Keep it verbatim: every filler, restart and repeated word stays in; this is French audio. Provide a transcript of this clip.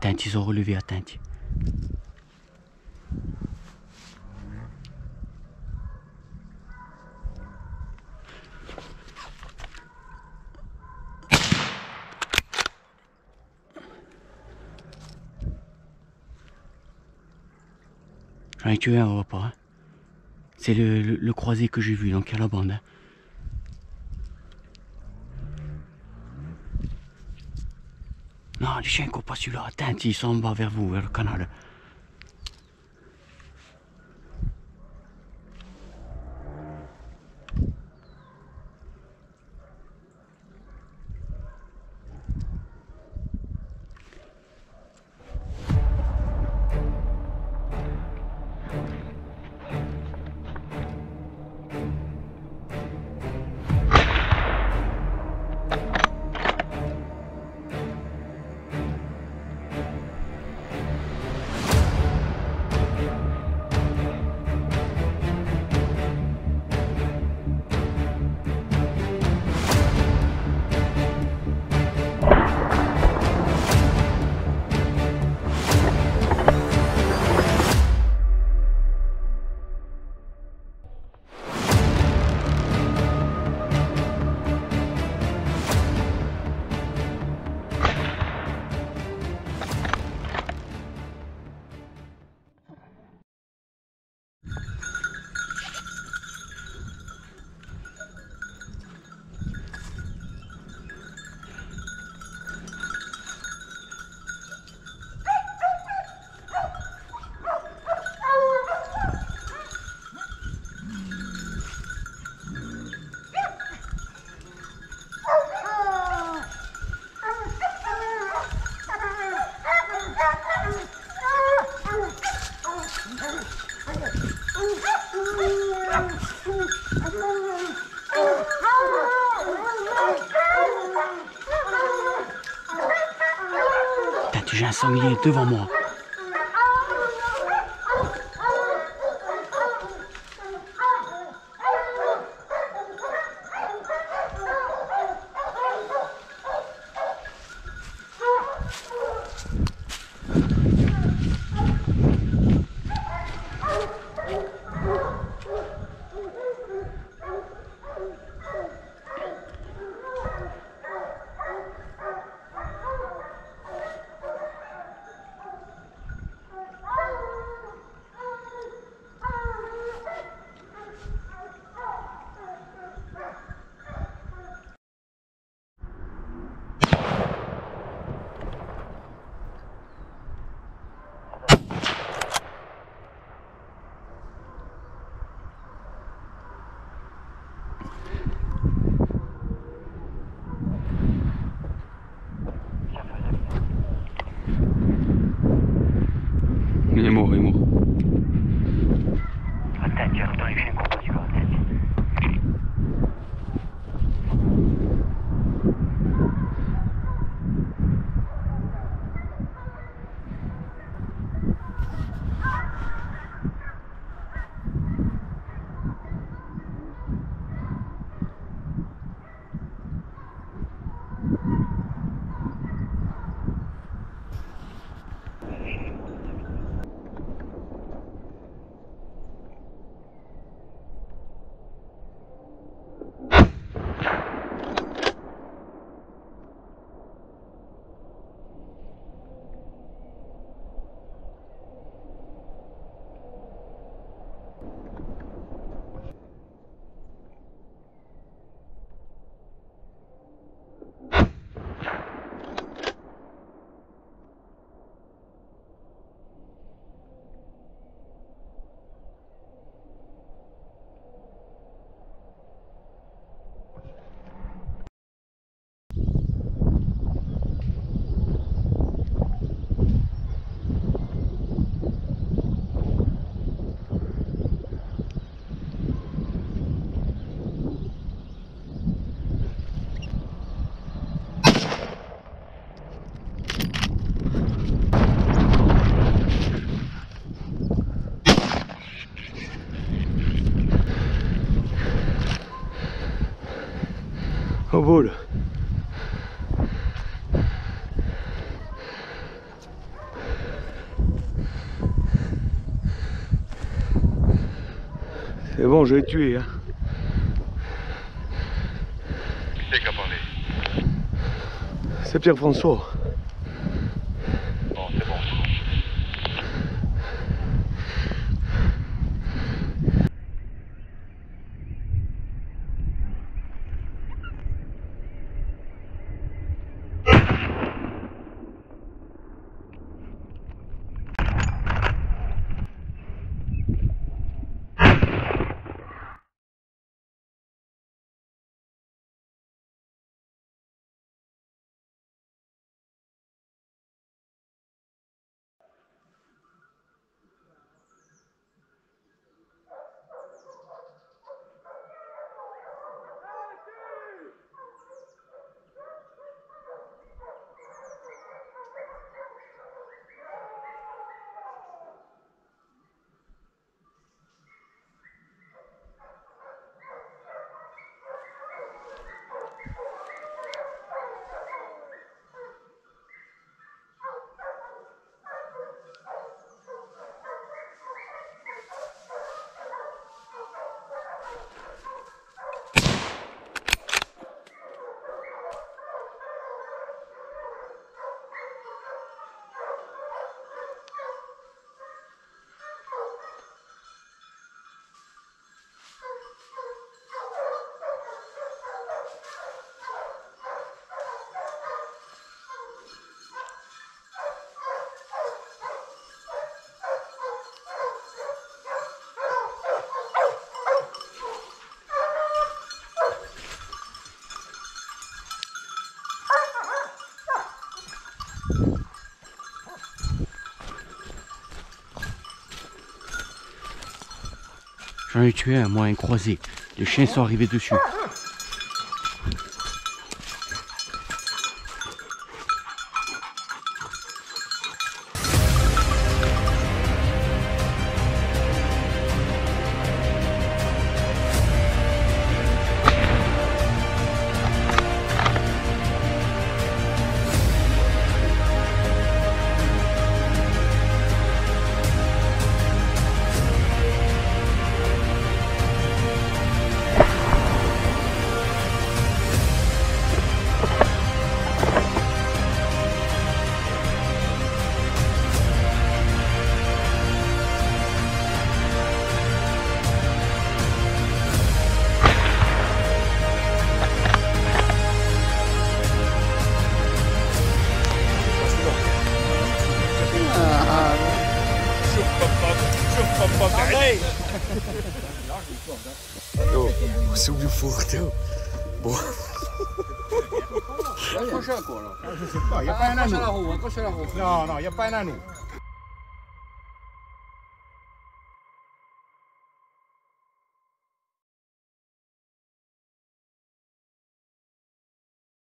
Attends, ils ont relevé, attends. J'en ai tué un, on va pas. Hein. C'est le, le, le croisé que j'ai vu, donc il y a la bande. Hein. Non, les chiens ne courent pas celui-là. Attends, ils sont en bas vers vous, vers le canal. J'ai un sanglier devant moi. Mais bon, je l'ai tué. Hein. Qui c'est qui a parlé? C'est Pierre-François. Bon, c'est bon. J'en ai tué un, moi, un croisé. Les chiens sont arrivés dessus. Oh, c'est où du four, bon. Accroche-la quoi là. Je sais pas, il n'y a pas un anneau. Non, non, il n'y a pas un anneau.